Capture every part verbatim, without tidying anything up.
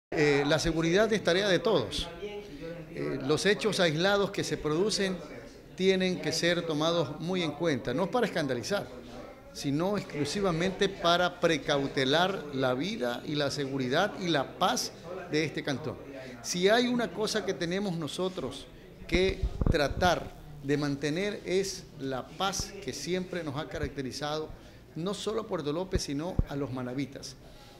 Eh, la seguridad es tarea de todos. Eh, los hechos aislados que se producen tienen que ser tomados muy en cuenta, no para escandalizar, sino exclusivamente para precautelar la vida y la seguridad y la paz de este cantón. Si hay una cosa que tenemos nosotros que tratar de mantener es la paz que siempre nos ha caracterizado, no solo a Puerto López, sino a los manavitas.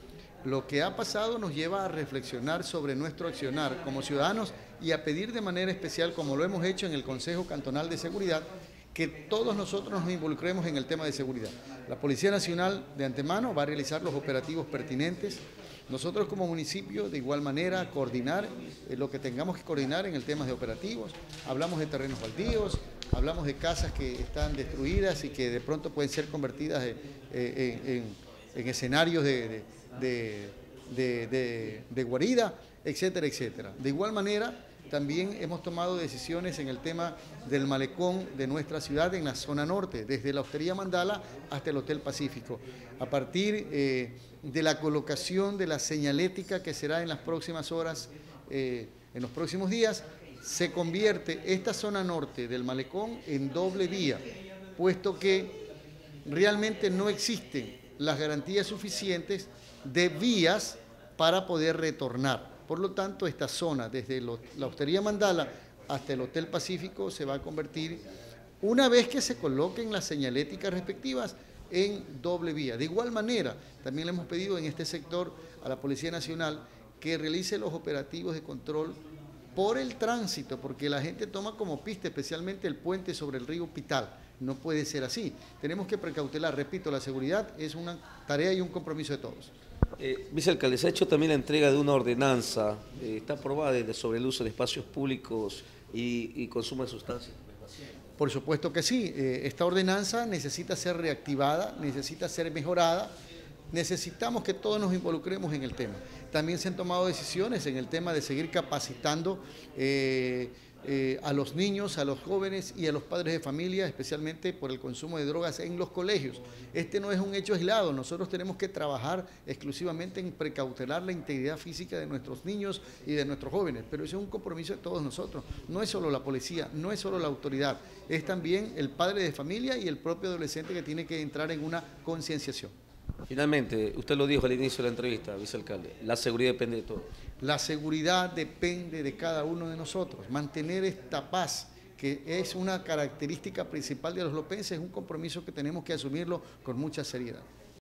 Lo que ha pasado nos lleva a reflexionar sobre nuestro accionar como ciudadanos y a pedir de manera especial, como lo hemos hecho en el Consejo Cantonal de Seguridad, que todos nosotros nos involucremos en el tema de seguridad. La Policía Nacional de antemano va a realizar los operativos pertinentes. Nosotros como municipio, de igual manera, coordinar eh, lo que tengamos que coordinar en el tema de operativos. Hablamos de terrenos baldíos, hablamos de casas que están destruidas y que de pronto pueden ser convertidas en, en, en, en escenarios de, de De, de, de, de guarida, etcétera, etcétera. De igual manera, también hemos tomado decisiones en el tema del malecón de nuestra ciudad en la zona norte, desde la Hostería Mandala hasta el Hotel Pacífico, a partir eh, de la colocación de la señalética que será en las próximas horas, eh, en los próximos días, se convierte esta zona norte del malecón en doble vía, puesto que realmente no existen las garantías suficientes de vías para poder retornar. Por lo tanto, esta zona, desde la Hostería Mandala hasta el Hotel Pacífico, se va a convertir, una vez que se coloquen las señaléticas respectivas, en doble vía. De igual manera, también le hemos pedido en este sector a la Policía Nacional que realice los operativos de control por el tránsito, porque la gente toma como pista, especialmente el puente sobre el río Pital. No puede ser así. Tenemos que precautelar, repito, la seguridad es una tarea y un compromiso de todos. Eh, vicealcalde, se ha hecho también la entrega de una ordenanza, eh, está aprobada de, sobre el uso de espacios públicos y, y consumo de sustancias. Por supuesto que sí, eh, esta ordenanza necesita ser reactivada, necesita ser mejorada, necesitamos que todos nos involucremos en el tema. También se han tomado decisiones en el tema de seguir capacitando eh, eh, a los niños, a los jóvenes y a los padres de familia, especialmente por el consumo de drogas en los colegios. Este no es un hecho aislado, nosotros tenemos que trabajar exclusivamente en precautelar la integridad física de nuestros niños y de nuestros jóvenes, pero eso es un compromiso de todos nosotros. No es solo la policía, no es solo la autoridad, es también el padre de familia y el propio adolescente que tiene que entrar en una concienciación. Finalmente, usted lo dijo al inicio de la entrevista, vicealcalde, la seguridad depende de todos. La seguridad depende de cada uno de nosotros. Mantener esta paz, que es una característica principal de los lopenses, es un compromiso que tenemos que asumirlo con mucha seriedad.